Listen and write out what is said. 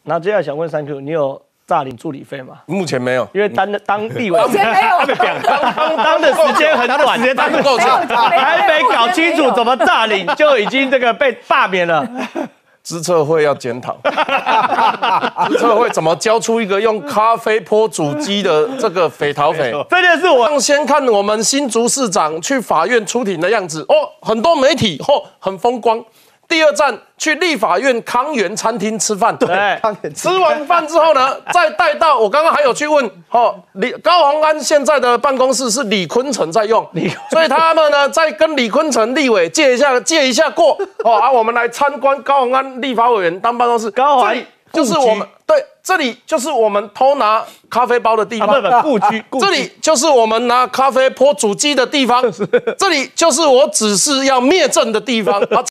那接下来想问3Q，你有诈领助理费吗？ 目前没有， 因为当立委， 以前没有， 当的时间很短， 时间不够长， 还没搞清楚怎么诈领，就已经这个被罢免了。 资策会要检讨，资策会怎么交出一个用咖啡泼主机的这个匪逃匪？ 这件事我先看我们新竹市长去法院出庭的样子哦，很多媒体很风光。第二站去立法院康源餐厅吃饭， 对， 吃完饭之后呢，再带到我刚刚还有去问高虹安现在的办公室是李坤城在用，所以他们呢在跟李坤城立委借一下过我们来参观高虹安立法委员当办公室， 高虹安就是我们对，这里就是我们偷拿咖啡包的地方， 故居， 这里就是我们拿咖啡泼主机的地方，这里就是我指示要灭证的地方。